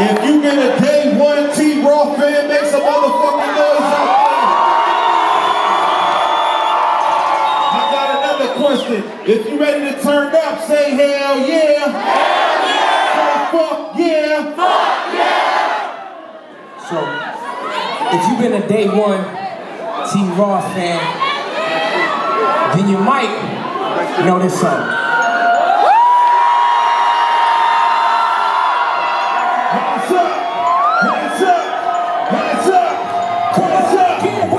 If you've been a day one T-Raw fan, make some motherfucking noise out there. I got another question. If you ready to turn up, say hell yeah. Hell yeah. Say fuck yeah. Fuck yeah. So, if you've been a day one T-Raw fan, then you might know this song. Hands up! Hands up! Hands up! Hands up!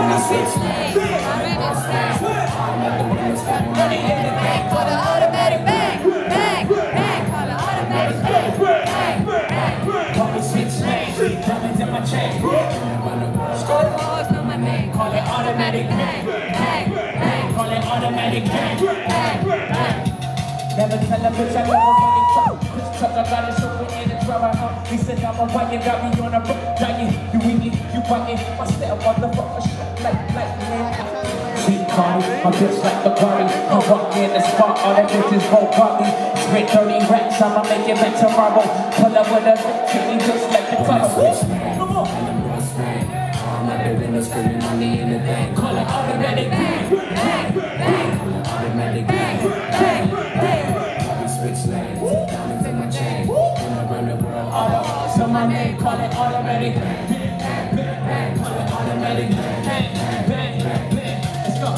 Call it automatic bang, bang, bang. Call it automatic bang, bang, bang. Call me switch lanes, diamonds in my chain. Stars know my name. Call it automatic bang, Bang, bang, call it automatic bang. bang, bang. Never tell a bitch I never running truck. This truck I got it open in the driver. He said I'm a wire, got me on a book. Giant, you wingy, you bugging. My step motherfucker, shit like man. She call me, my bitch like the party. I walk in the spot, all the bitches won't call me. Spent 30 racks, I'ma make it back tomorrow. Pull up with a bitch, and he just like the color. Come on. All my windows screaming on the anything. Call it automatic bang, bang, bang. Call it automatic bang, bang, bang. Switch lanes, diamonds in my chain. Around the world, auto. So my name, call it automatic bang, bang, bang. Call it automatic bang, bang, bang, bang. Let's go.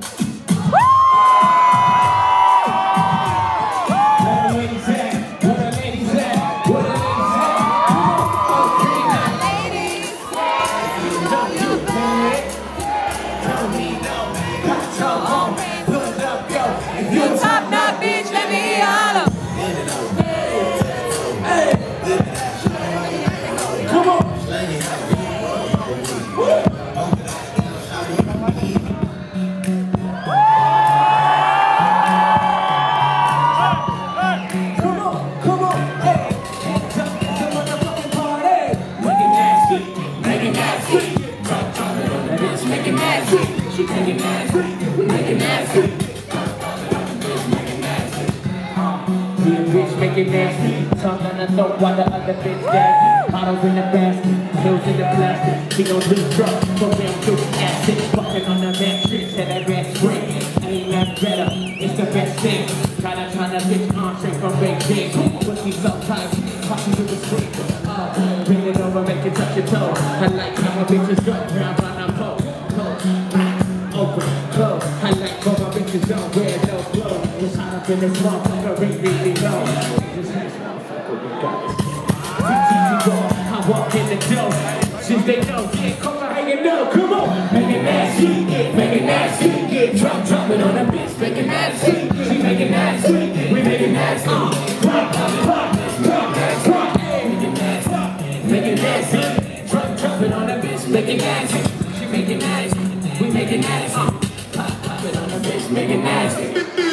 Where the ladies at? Where the ladies at? Where the ladies at? Okay, now. Ladies, Don't you bad? Don't need no got your home. Put it up, yo. If you top knot bitch, let me holler. hey, come on. Come on, hey. Hands up, it's a motherfucking party. Make it nasty, make it nasty. Drop it on that bitch, make it nasty. She make it nasty, make it nasty. Be a bitch, make it nasty. Tongue on the throat while the other bitch gassy. Bottles in the basket, pills in the plastic. She gon' do drugs, program through acid. Fucking on the mattress, and that red spring. Ain't that better, it's the best thing. Tryna bitch on straight from Beijing. Pussy so tight, talking to the screen. Bring it over, make it touch your toe. I like how my bitches go round, round, and pole. Open, close. I like how my bitches don't wear no clothes. Just hot up in this motherfucker, really low. This next motherfucker, we got it. I walk in the door. Since they know, yeah, Copenhagen, no, come on. Make it nasty, make it nasty. Get drunk, dropping on the bitch, make it nasty. She make it nasty, we make it nasty. Pop, pop, pop, pop, pop. Make it nasty, make it nasty. Drunk, dropping on the bitch, make it nasty. She make it nasty, we make it nasty. Pop, pop it on the bitch, make it nasty.